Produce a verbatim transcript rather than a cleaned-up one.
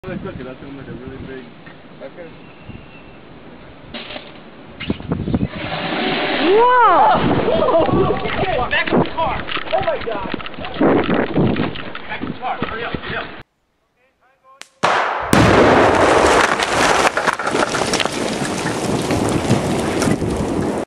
When I cook it, that's gonna make a really big. Okay. Whoa! Back to the car! Oh my god! Back to the car, hurry up, hurry up.